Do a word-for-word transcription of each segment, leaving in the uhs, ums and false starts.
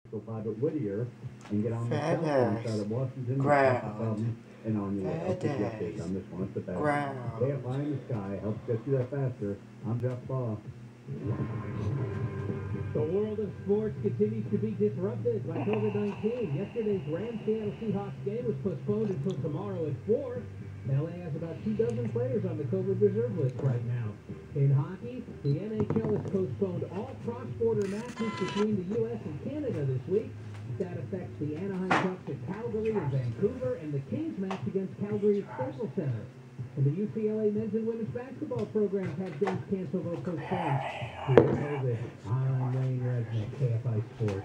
Go by at Whittier and get on the south Feathers. side of Washington to stop the Ground. problem. And on the way, I'll keep you updated Feathers. on this one. It's the best. K F Ground. I in the sky helps get you there faster. I'm Jeff Baugh. The world of sports continues to be disrupted by COVID nineteen. Yesterday's Rams-Seattle Seahawks game was postponed until tomorrow at four. L A has about two dozen players on the COVID reserve list right now. In hockey, the N H L has postponed all cross-border matches between the U S and Canada this week. That affects the Anaheim Ducks at Calgary and Vancouver and the Kings match against Calgary at Staples Center. And the U C L A men's and women's basketball programs had games canceled or postponed due to COVID. I'm Wayne Resnick, K F I Sports.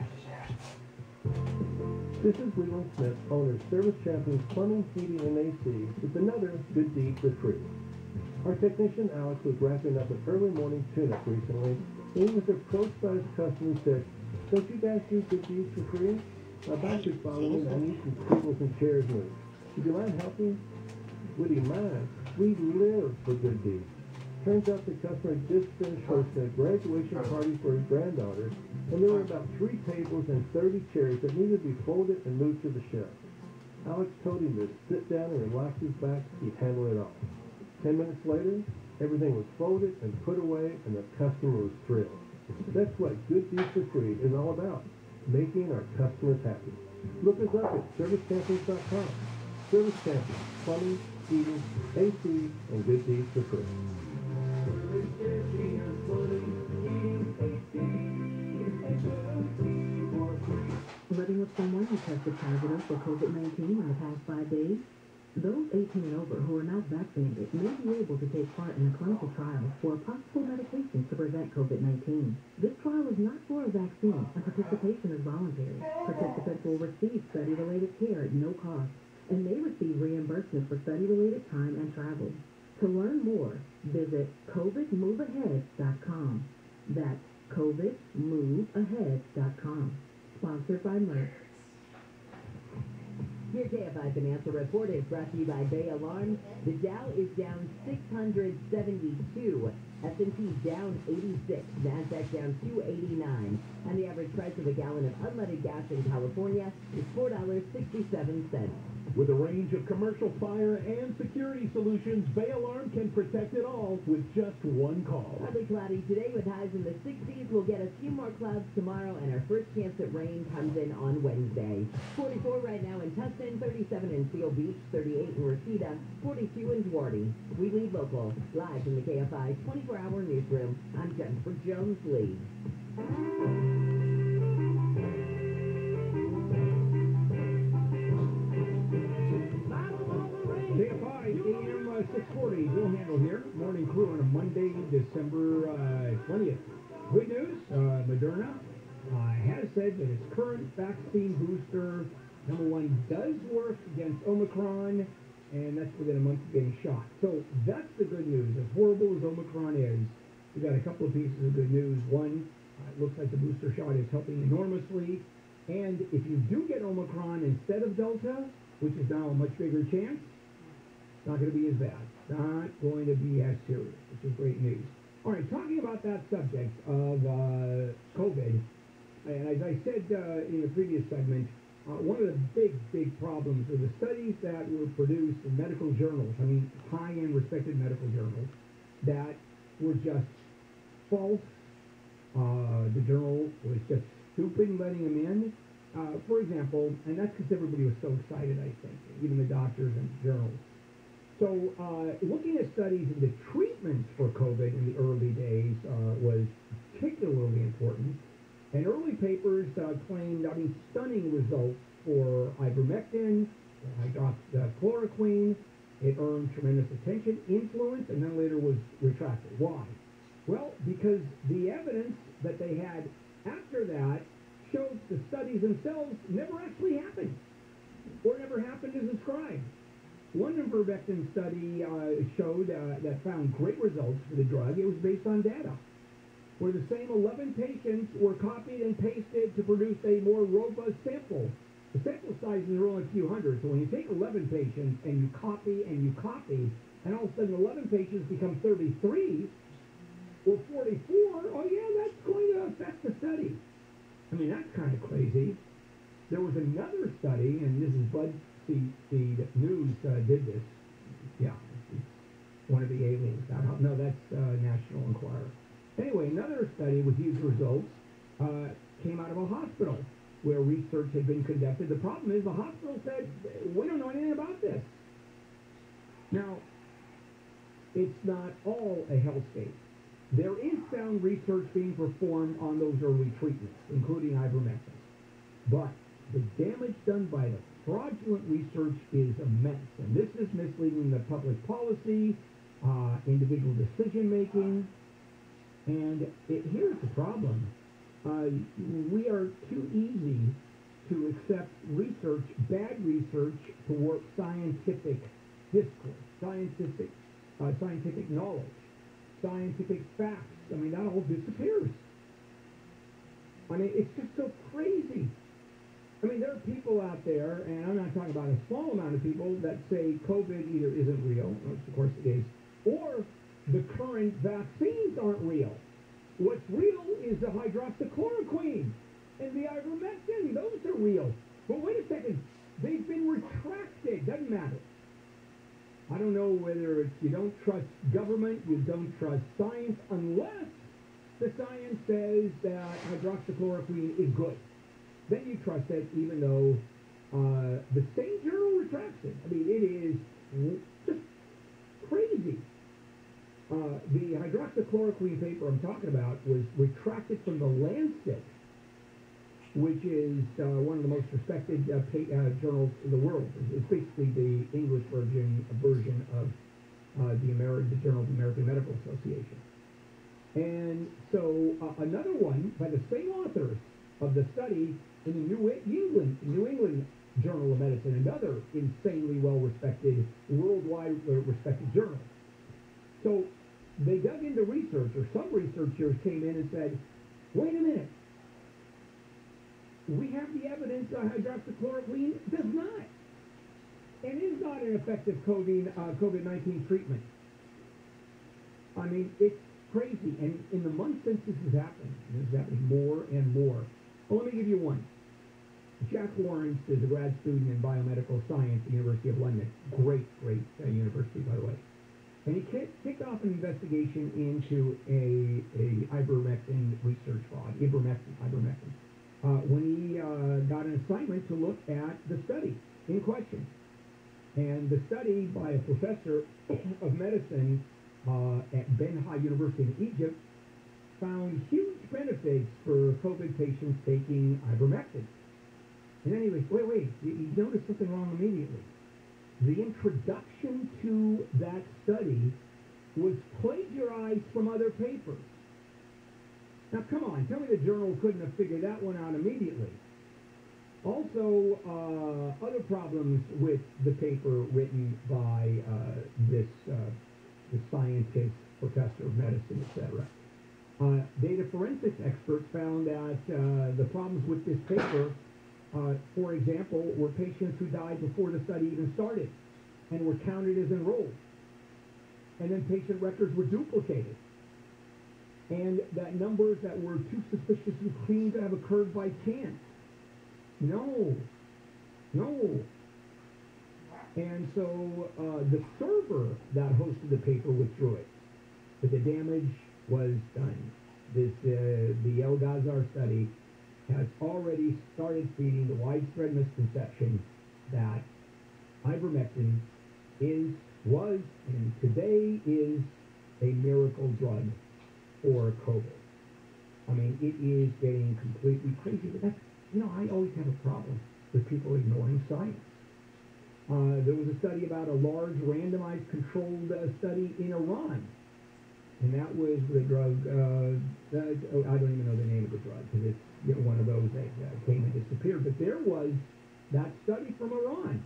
This is Leland Smith, owner of Service Champions Plumbing, Heating, and A C, with another good deed for free. Our technician Alex was wrapping up an early morning tune-up recently, and he was approached by his customer and said, "Don't you guys do good deeds for free? My back is bothering me, I need some tables and chairs moved. Would you mind helping?" Would he mind? We live for good deeds. Turns out the customer just finished hosting a graduation party for his granddaughter, and there were about three tables and thirty chairs that needed to be folded and moved to the shelf. Alex told him to sit down and relax his back, he'd handle it all. Ten minutes later, everything was folded and put away, and the customer was thrilled. That's what Good Deeds for Free is all about, making our customers happy. Look us up at service champions dot com. Service Champions, plumbing, heating, A C, and good deeds for free. Living with someone who tested positive for COVID nineteen in the past five days? Those eighteen and over who are now vaccinated may be able to take part in a clinical trial for a possible medication to prevent COVID nineteen. This trial is not for a vaccine, and participation is voluntary. Participants will receive study-related care at no cost and may receive reimbursement for study-related time and travel. To learn more, visit covid move ahead dot com. That's covid move ahead dot com. Sponsored by Merck. Your K F I Financial Report is brought to you by Bay Alarm. The Dow is down six hundred seventy-two. S and P down eighty-six. NASDAQ down two eighty-nine. And the average price of a gallon of unleaded gas in California is four dollars and sixty-seven cents. With a range of commercial fire and security solutions, Bay Alarm can protect it all with just one call. Partly cloudy today with highs in the sixties. We'll get a few more clouds tomorrow, and our first chance at rain comes in on Wednesday. forty-four right now in Tustin, thirty-seven in Seal Beach, thirty-eight in Reseda, forty-two in Duarte. We lead local. Live from the K F I twenty-four hour newsroom, I'm Jennifer Jones-Lee. K F I A M uh, six forty, Bill Handel here. Morning crew on a Monday, December uh, twentieth. Good news, uh, Moderna uh, has said that its current vaccine booster, number one, does work against Omicron, and that's within a month of getting shot. So that's the good news. As horrible as Omicron is, we got a couple of pieces of good news. One, uh, it looks like the booster shot is helping enormously. And if you do get Omicron instead of Delta, which is now a much bigger chance, not going to be as bad. Not going to be as serious, which is great news. All right, talking about that subject of uh, COVID, and as I said uh, in the previous segment, uh, one of the big, big problems are the studies that were produced in medical journals, I mean high-end respected medical journals, that were just false. Uh, the journal was just stupid letting them in. Uh, for example, and that's because everybody was so excited, I think, even the doctors and journals. So uh, looking at studies into treatments for COVID in the early days uh, was particularly important. And early papers uh, claimed, I mean, stunning results for ivermectin, hydroxychloroquine. It earned tremendous attention, influence, and then later was retracted. Why? Well, because the evidence that they had after that shows the studies themselves never actually happened, or never happened as described. One ivermectin study uh, showed uh, that found great results for the drug. It was based on data, where the same eleven patients were copied and pasted to produce a more robust sample. The sample sizes are only a few hundred, so when you take eleven patients and you copy and you copy, and all of a sudden eleven patients become thirty-three or forty-four, oh yeah, that's going to affect the study. I mean, that's kind of crazy. There was another study, and this is BuzzFeed News uh, did this. Yeah, one of the aliens. No, that's uh, National Enquirer. Anyway, another study with huge results uh, came out of a hospital where research had been conducted. The problem is the hospital said, we don't know anything about this. Now, it's not all a hellscape. There is sound research being performed on those early treatments, including ivermectin. But the damage done by the fraudulent research is immense, and this is misleading the public policy, uh, individual decision-making, and it, here's the problem. Uh, we are too easy to accept research, bad research, to warp scientific discourse, scientific, uh, scientific knowledge, scientific facts. I mean, that all disappears. I mean, it's just so crazy. I mean, there are people out there, and I'm not talking about a small amount of people, that say COVID either isn't real, which of course it is, or the current vaccines aren't real. What's real is the hydroxychloroquine and the ivermectin. Those are real. But wait a second. They've been retracted. Doesn't matter. I don't know whether it's you don't trust government, you don't trust science, unless the science says that hydroxychloroquine is good. Then you trust it, even though uh, the same journal retracts it. I mean, it is just crazy. Uh, the hydroxychloroquine paper I'm talking about was retracted from the Lancet, which is uh, one of the most respected uh, pa- uh, journals in the world. It's basically the English version version of uh, the, Ameri- the Journal of the American Medical Association. And so uh, another one by the same authors of the study in the New England New England Journal of Medicine, another insanely well-respected, worldwide respected journal. So they dug into research, or some researchers came in and said, wait a minute, we have the evidence that hydroxychloroquine does not, and is not an effective COVID, uh, COVID nineteen treatment. I mean, it's crazy, and in the months since this has happened, this is happening more and more. Well, let me give you one. Jack Lawrence is a grad student in biomedical science at the University of London. Great, great uh, university, by the way. And he kicked off an investigation into a, a ivermectin research fraud, ivermectin, ivermectin, uh, when he uh, got an assignment to look at the study in question. And the study by a professor of medicine uh, at Ben-Ha University in Egypt found huge benefits for COVID patients taking ivermectin. And anyway, wait, wait, you, you noticed something wrong immediately. The introduction to that study was plagiarized from other papers. Now, come on, tell me the journal couldn't have figured that one out immediately. Also, uh, other problems with the paper written by uh, this uh, the scientist, professor of medicine, et cetera. Uh, data forensics experts found that uh, the problems with this paper, uh, for example, were patients who died before the study even started and were counted as enrolled. And then patient records were duplicated. And that numbers that were too suspicious and clean to have occurred by chance. No. No. And so uh, the server that hosted the paper withdrew it. But the damage was done. This, uh, the El Ghazar study has already started feeding the widespread misconception that ivermectin is, was, and today is a miracle drug for COVID. I mean, it is getting completely crazy. But that's, you know, I always have a problem with people ignoring science. Uh, there was a study about a large randomized controlled uh, study in Iran. And that was the drug, uh, that, oh, I don't even know the name of the drug, because it's, you know, one of those that uh, came and disappeared. But there was that study from Iran.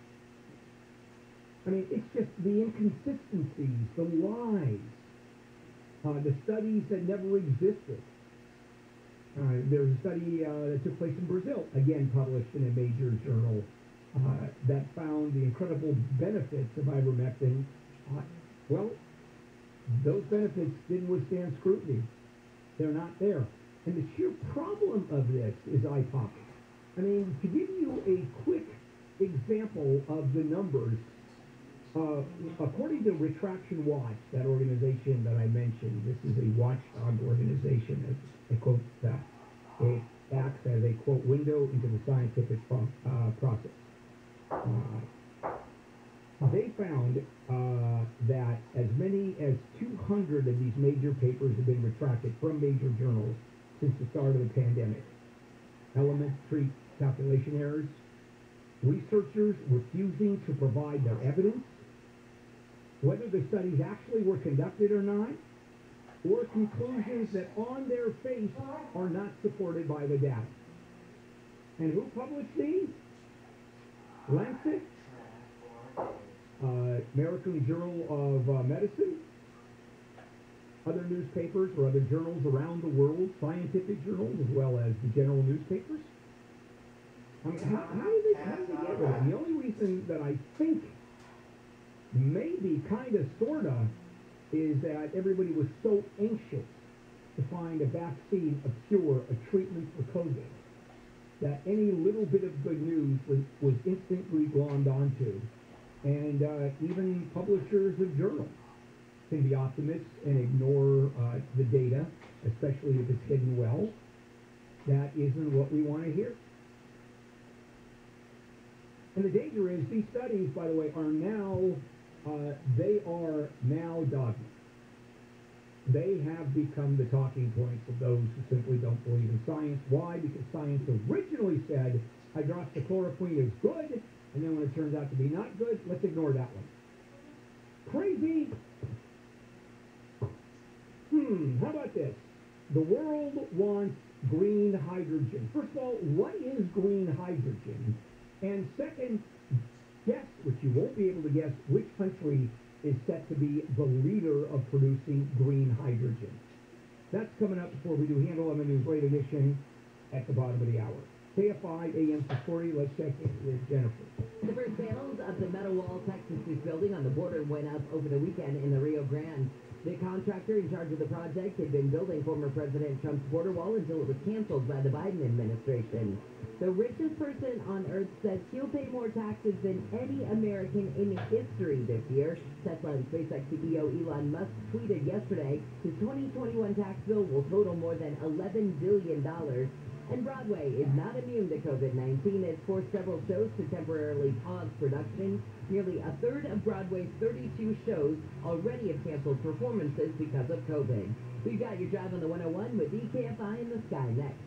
I mean, it's just the inconsistencies, the lies, uh, the studies that never existed. Uh, there was a study uh, that took place in Brazil, again published in a major journal, uh, that found the incredible benefits of ivermectin. Uh, well, those benefits didn't withstand scrutiny. They're not there. And the sheer problem of this is eye-popping. I mean, to give you a quick example of the numbers, uh, according to Retraction Watch, that organization that I mentioned, this is a watchdog organization, as a quote, that it acts as a, quote, window into the scientific pro- uh, process. Uh, they found uh, that as many as two hundred of these major papers have been retracted from major journals since the start of the pandemic. Elementary calculation errors, researchers refusing to provide their evidence, whether the studies actually were conducted or not, or conclusions that on their face are not supported by the data. And who published these? Lancet, uh, American Journal of uh, Medicine, other newspapers or other journals around the world, scientific journals as well as the general newspapers. I mean, how, how did they, how did they get with it? And the only reason that I think maybe kind of sort of is that everybody was so anxious to find a vaccine, a cure, a treatment for COVID, that any little bit of good news was, was instantly glommed onto. And uh, even publishers of journals can be optimists and ignore uh, the data, especially if it's hidden well. That isn't what we want to hear. And the danger is these studies, by the way, are now, uh, they are now dogma. They have become the talking points of those who simply don't believe in science. Why? Because science originally said hydroxychloroquine is good, and then when it turns out to be not good, let's ignore that one. Crazy. Hmm, how about this? The world wants green hydrogen. First of all, what is green hydrogen? And second, guess, which you won't be able to guess, which country is set to be the leader of producing green hydrogen. That's coming up before we do Handle on the News Late Edition at the bottom of the hour. K F I A M six forty, let's check in with Jennifer. The first panels of the metal wall Texas building on the border went up over the weekend in the Rio Grande. The contractor in charge of the project had been building former President Trump's border wall until it was canceled by the Biden administration. The richest person on earth says he'll pay more taxes than any American in history this year. Tesla and SpaceX C E O Elon Musk tweeted yesterday his twenty twenty-one tax bill will total more than eleven billion dollars. And Broadway is not immune to COVID nineteen. It's forced several shows to temporarily pause production. Nearly a third of Broadway's thirty-two shows already have canceled performances because of COVID. We've got your drive on the one oh one with E K F I in the Sky next.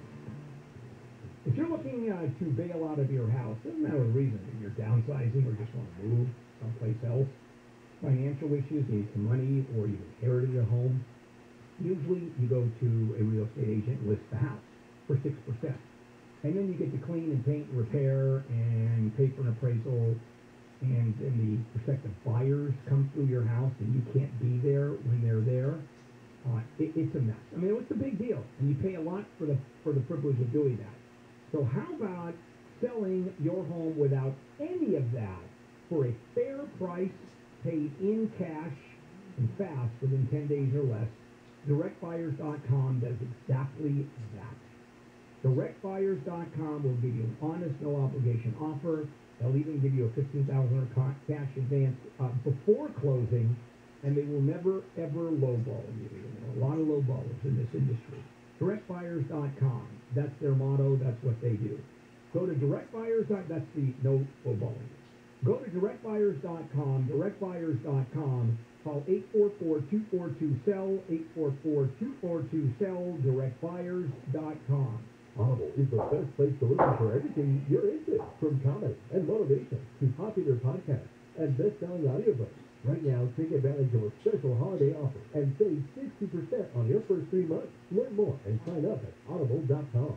If you're looking uh, to bail out of your house, doesn't matter the reason, if you're downsizing or just want to move someplace else, financial issues, you need some money, or you inherited a home, usually you go to a real estate agent and list the house for six percent. And then you get to clean and paint and repair and pay for an appraisal, and then the prospective buyers come through your house and you can't be there when they're there. Uh, it, it's a mess. I mean, what's the big deal? And you pay a lot for the for the privilege of doing that. So how about selling your home without any of that for a fair price, paid in cash and fast within ten days or less? direct buyers dot com does exactly that. direct buyers dot com will give you an honest, no obligation offer. They'll even give you a fifteen thousand dollars cash advance uh, before closing, and they will never, ever lowball you. There are a lot of lowballers in this industry. direct buyers dot com. That's their motto. That's what they do. Go to direct buyers dot com. That's the no lowballing. Go to direct buyers dot com. direct buyers dot com. Call eight four four, two four two, S E L L, eight four four, two four two, S E L L, direct buyers dot com. Audible is the best place to listen for everything you're into, from comedy and motivation to popular podcasts and best-selling audiobooks. Right now, take advantage of a special holiday offer and save sixty percent on your first three months. Learn more and sign up at audible dot com.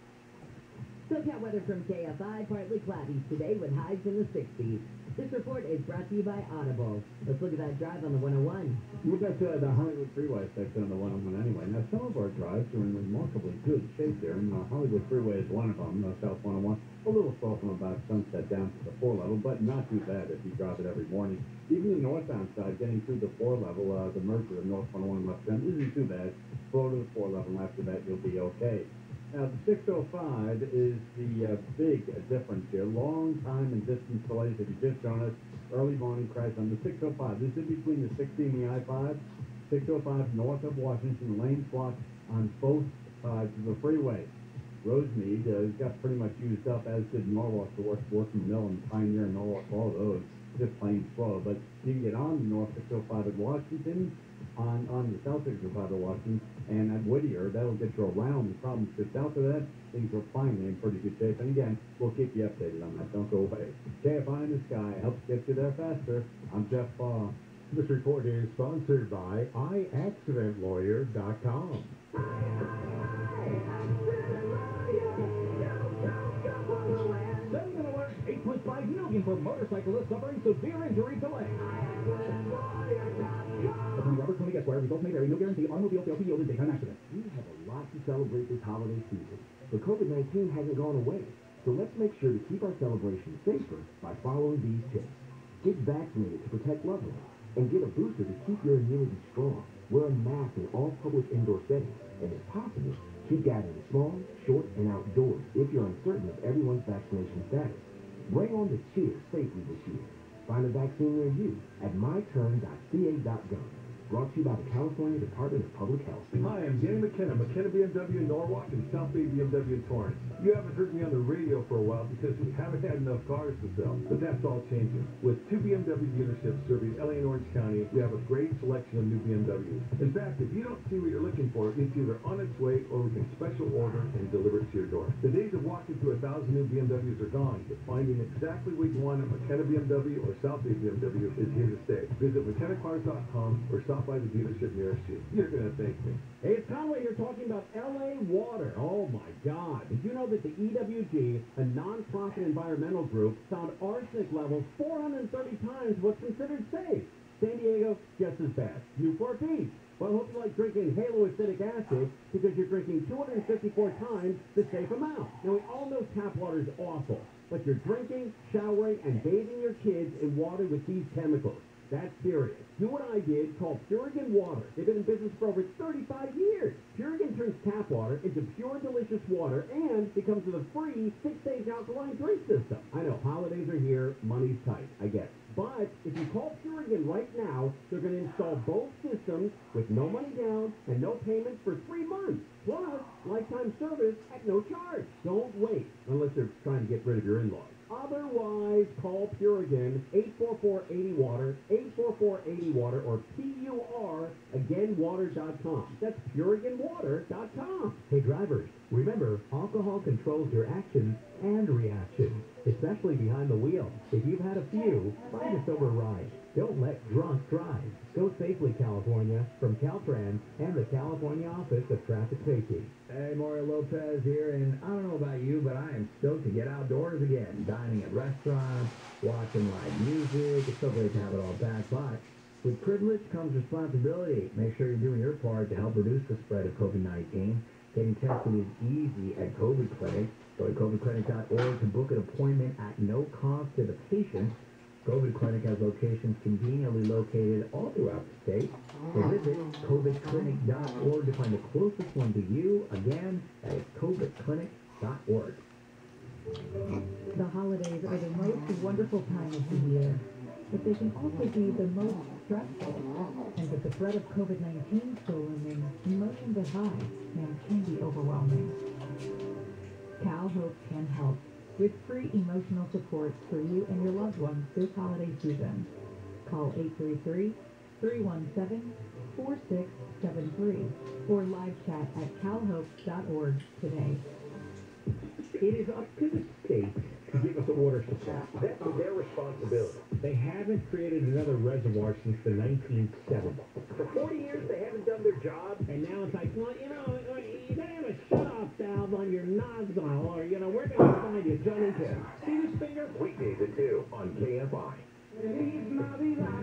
SoCal weather from K F I, partly cloudy today with highs in the sixties. This report is brought to you by Audible. Let's look at that drive on the one oh one. We got uh, the Hollywood Freeway section on the one oh one anyway. Now, some of our drives are in remarkably good shape there, and uh, Hollywood Freeway is one of them, uh, South one oh one. Over little slow from about sunset down to the four level, but not too bad if you drive it every morning. Even the northbound side, getting through the four level, uh, the merger of North one oh one and Left Bend isn't too bad. Slow to the four level, and after that you'll be okay. Now, the six oh five is the uh, big difference here. Long time and distance delays. If you just joined us, early morning crash on the six oh five. This is between the sixty and the I five. six oh five north of Washington, lanes blocked on both sides of the freeway. Rosemead uh, got pretty much used up, as did Norwalk, the work, working mill and Pioneer and Norwalk, all of those. Just plain slow. But you can get on the North six oh five at Washington, on, on the South six oh five at Washington, and at Whittier. That'll get you around the problems. Just south of that, things are finally in pretty good shape. And again, we'll keep you updated on that. Don't go away. K F I in the sky helps get you there faster. I'm Jeff Baugh. This report is sponsored by i accident lawyer dot com. Sending an alert, eight point five million for motorcyclists suffering severe injury delay. Attorney Robert Tony Esquire, results may vary, no guarantee, automobile fail to yield in daytime accident. We have a lot to celebrate this holiday season, but COVID nineteen hasn't gone away. So let's make sure to keep our celebration safer by following these tips. Get vaccinated to protect loved ones, and get a booster to keep your immunity strong. Wear a mask in all public indoor settings, and if possible, keep gatherings small, short, and outdoors if you're uncertain of everyone's vaccination status. Bring on the cheer safely this year. Find a vaccine near you at my turn dot c a dot gov. Brought to you by the California Department of Public Health. Hi, I'm Danny McKenna, McKenna B M W in Norwalk and South Bay B M W in Torrance. You haven't heard me on the radio for a while because we haven't had enough cars to sell, but that's all changing. With two B M W dealerships serving L A and Orange County, we have a great selection of new B M Ws. In fact, if you don't see what you're looking for, it's either on its way or we can special order and deliver it to your door. The days of walking through a thousand new B M Ws are gone, but finding exactly what you want at McKenna B M W or South Bay B M W is here to stay. Visit McKenna Cars dot com or stop by the dealership nearest you. You're going to thank me. Hey, it's Conway here talking about L A Water. Oh, my God. Did you know that the E W G, a non-profit environmental group, found arsenic levels four hundred thirty times what's considered safe? San Diego, just as bad. Newport Beach. Well, hope you like drinking haloacidic acid because you're drinking two hundred fifty-four times the safe amount. Now, we all know tap water is awful, but you're drinking, showering, and bathing your kids in water with these chemicals. That's serious. Do what I did, called Purigan Water. They've been in business for over thirty-five years. Purigan turns tap water into pure, delicious water, and it comes with a free six-stage alkaline drink system. I know, holidays are here, money's tight, I get it. But if you call Purigan right now, they're going to install both systems with no money down and no payments for three months. Plus, lifetime service at no charge. Don't wait, unless they're trying to get rid of your in-laws. Otherwise, call Purigan, eight four four, eight zero water, eight four four, eight zero water, or P U R, again, water dot com. That's Purigan Water dot com. Hey drivers, remember, alcohol controls your actions and reactions, especially behind the wheel. If you've had a few, find a sober ride. Don't let drunk drive. Go safely, California, from Caltrans and the California Office of Traffic Safety. Hey, Mario Lopez here, and I don't know about you, but I am stoked to get outdoors again, dining at restaurants, watching live music. It's so great to have it all back, but with privilege comes responsibility. Make sure you're doing your part to help reduce the spread of COVID nineteen. Getting tested is easy at COVID Clinic. Go to covid clinic dot org to book an appointment at no cost to the patient. COVID Clinic has locations conveniently located all throughout the state. So visit covid clinic dot org to find the closest one to you. Again, that is covid clinic dot org. The holidays are the most wonderful time of the year, but they can also be the most stressful. And with the threat of COVID nineteen still looming, emotions are high and can be overwhelming. Cal Hope can help with free emotional support for you and your loved ones this holiday season. Call eight three three, three one seven, four six seven three or live chat at cal hope dot org today. It is up to the states to give us a water supply. That's their responsibility. They haven't created another reservoir since the nineteen seventies. For forty years, they haven't done their job. And now it's like, well, you know, you gotta have a shut-off valve on your nozzle, or, you know, we're gonna find you, Johnny. See this finger? Weekdays at two on K F I. Feliz Navidad.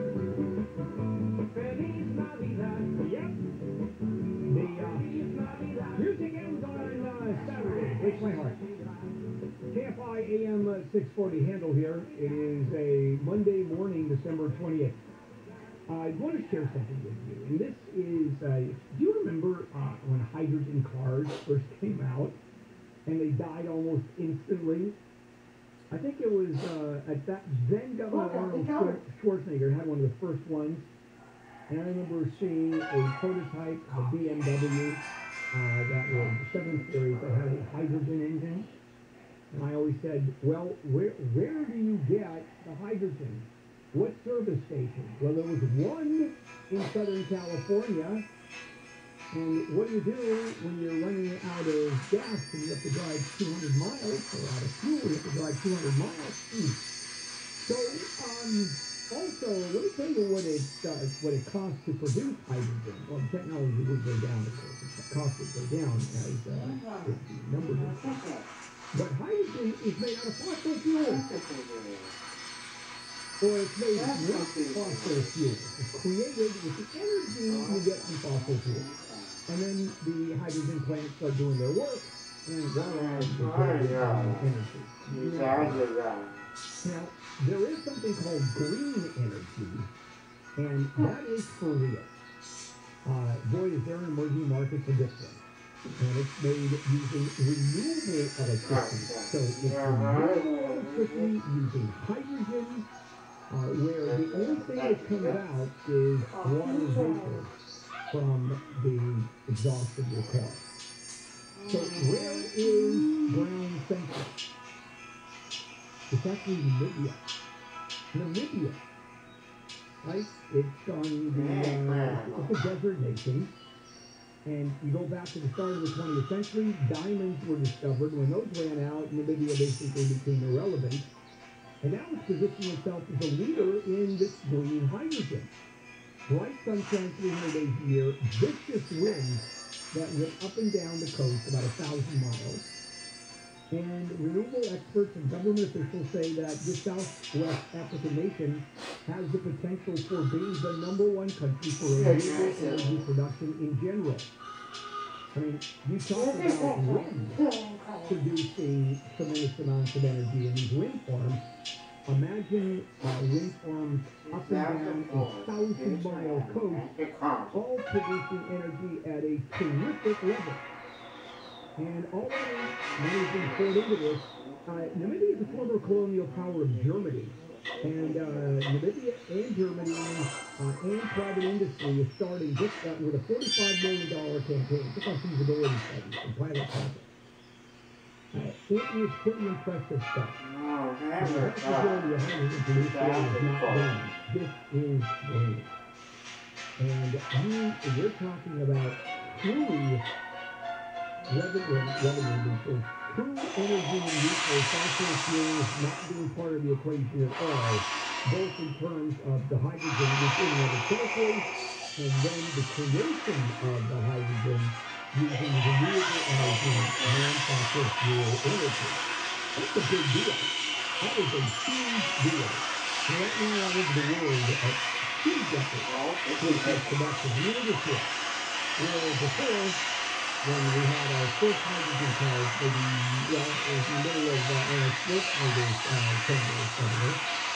Feliz Navidad. Yep. The uh, music ends on uh, Saturday. Breaks my heart. K F I Kfi A M uh, six forty handle here. It is a Monday morning, December twentieth. I want to share something with you, and this is, uh, do you remember uh, when hydrogen cars first came out, and they died almost instantly? I think it was uh, at that then Governor Arnold Schwarzenegger had one of the first ones, and I remember seeing a prototype of a B M W uh, that was the seven series that had a hydrogen engine, and I always said, well, where where do you get the hydrogen? What service station? Well, there was one in Southern California. And what do you do when you're running out of gas and you have to drive two hundred miles, or out of fuel, you have to drive two hundred miles? Hmm. So, um, also, let me tell you what it, uh, what it costs to produce hydrogen. Well, the technology would go down, of course. The cost would go down as uh, the numbers increase. But hydrogen is made out of fossil fuel. Or it's made with fossil fuel. It's created with the energy you get from fossil fuel. And then the hydrogen plants start doing their work, and voila, they create energy. Now, there is something called green energy, and that is for real. Uh, boy, is there an emerging market for this one. And it's made using renewable electricity. So it's renewable electricity using hydrogen, Uh, where the only thing that comes out is water vapor from the exhaust of your car. So where is ground central? It's actually Namibia. Namibia. Right? It's on the, uh, it's a desert nation. And you go back to the start of the twentieth century, diamonds were discovered. When those ran out, Namibia basically became irrelevant. And now it's positioning itself as a leader in this green hydrogen. Bright sunshine three hundred days a year, vicious winds that went up and down the coast about a thousand miles. And renewable experts and government officials say that this Southwest African nation has the potential for being the number one country for renewable energy production in general. I mean, you talk about wind producing tremendous amounts of energy in these wind farms. Imagine uh, wind farms up and down a thousand mile coast, all producing energy at a terrific level. And already, money's been poured into this. Uh, Namibia is a former colonial power of Germany. And uh, Namibia and Germany uh, and private industry is starting just uh, with a forty-five million dollars campaign, just on feasibility studies and pilot projects. Uh, it is pretty impressive stuff. No, The vast majority of hydrogen produced today is not green. This is green. And you, you're talking about truly revenue, revenue neutral, true energy neutral fossil fuels not being part of the equation at all, both in terms of the hydrogen within and of itself, and then the creation of the hydrogen using renewable energy, non-fossil fuel energy. That's a big deal. That is a huge deal. And right now, all over the world, a huge effort to take production leadership. Where before, when we had our first hydrogen cars, maybe, well, it was in the middle of uh, our first hydrogen uh, company,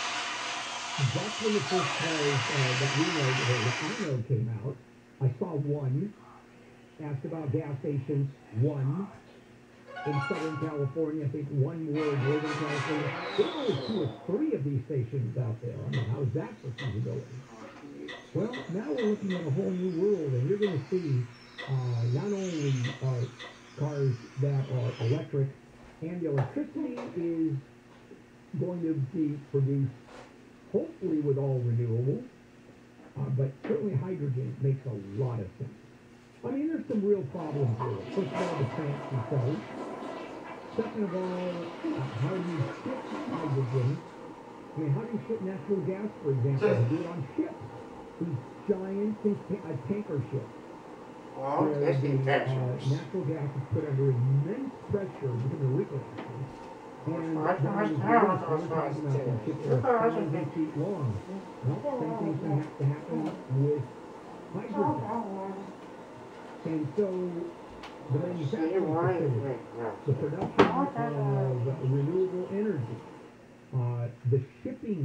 that's when the first cars uh, that we know, or that I know came out. I saw one. Asked about gas stations, one in Southern California, I think one more in Northern California. There are only two or three of these stations out there. I mean, how is that for feasibility? Well, now we're looking at a whole new world, and you're going to see uh, not only uh, cars that are electric, and the electricity is going to be produced, hopefully with all renewable, uh, but certainly hydrogen makes a lot of sense. I mean, there's some real problems here. First of all, the plants themselves. Second of all, uh, how do you ship hydrogen? I mean, how do you ship natural gas, for example? You do it on ships. These giant uh, tanker ships. Well, where that's the intentional. uh, natural gas is put under immense pressure because of liquid action. And Well, then that's the nice. release, That's we're nice, talking about too. these ships that are That's nice. thousands of feet long. Well, same thing's going to have to happen with hydrogen. And so the manufacturing facility, the production of renewable energy,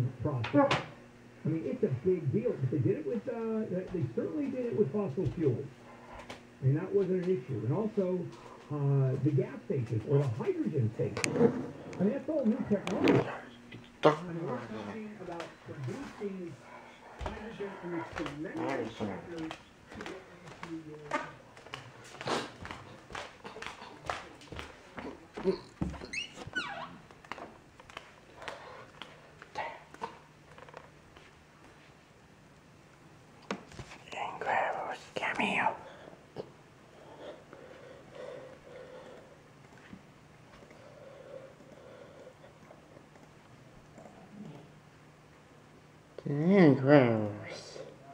process. I mean, it's a big deal. But they did it with, uh, they certainly did it with fossil fuels. And that wasn't an issue. And also, uh, the gas stations, or the hydrogen stations. I mean, that's all new technology. I mean, we're talking about producing hydrogen in this tremendous factory to get into your... Gross.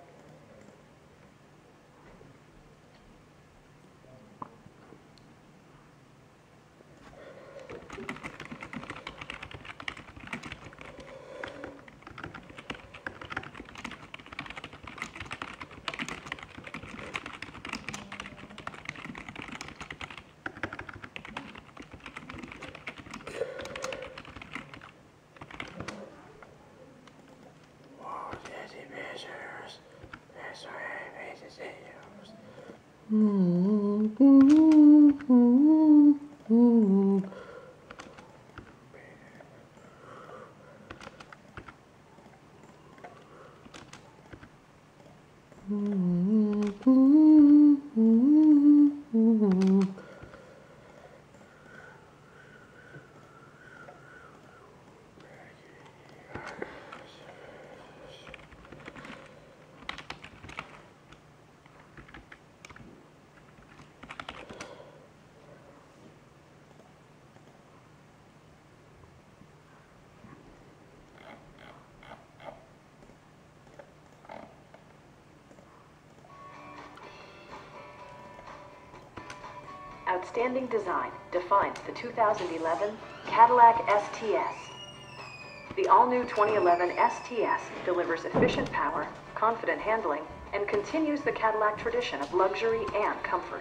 Outstanding design defines the two thousand eleven Cadillac S T S. The all-new twenty eleven S T S delivers efficient power, confident handling, and continues the Cadillac tradition of luxury and comfort.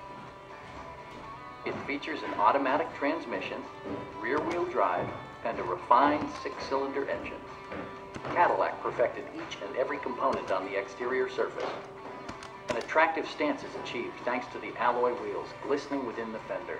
It features an automatic transmission, rear-wheel drive, and a refined six-cylinder engine. Cadillac perfected each and every component on the exterior surface. An attractive stance is achieved thanks to the alloy wheels glistening within the fenders.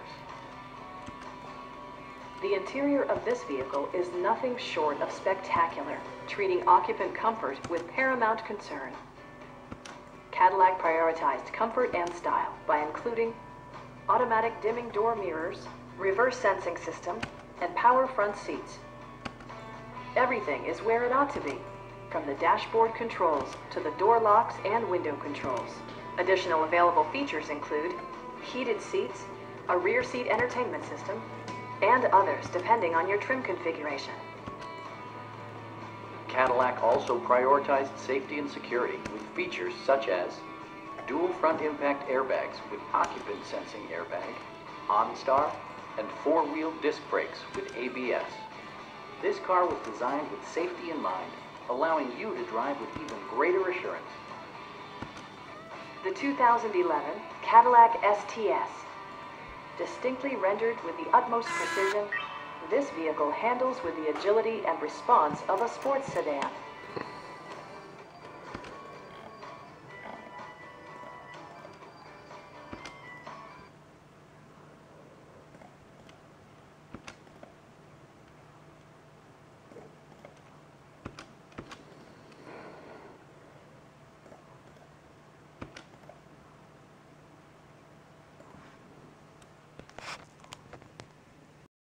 The interior of this vehicle is nothing short of spectacular, treating occupant comfort with paramount concern. Cadillac prioritized comfort and style by including automatic dimming door mirrors, reverse sensing system, and power front seats. Everything is where it ought to be, from the dashboard controls to the door locks and window controls. Additional available features include heated seats, a rear seat entertainment system, and others depending on your trim configuration. Cadillac also prioritized safety and security with features such as dual front impact airbags with occupant sensing airbag, OnStar, and four-wheel disc brakes with A B S. This car was designed with safety in mind, allowing you to drive with even greater assurance. The two thousand eleven Cadillac S T S. Distinctly rendered with the utmost precision, this vehicle handles with the agility and response of a sports sedan.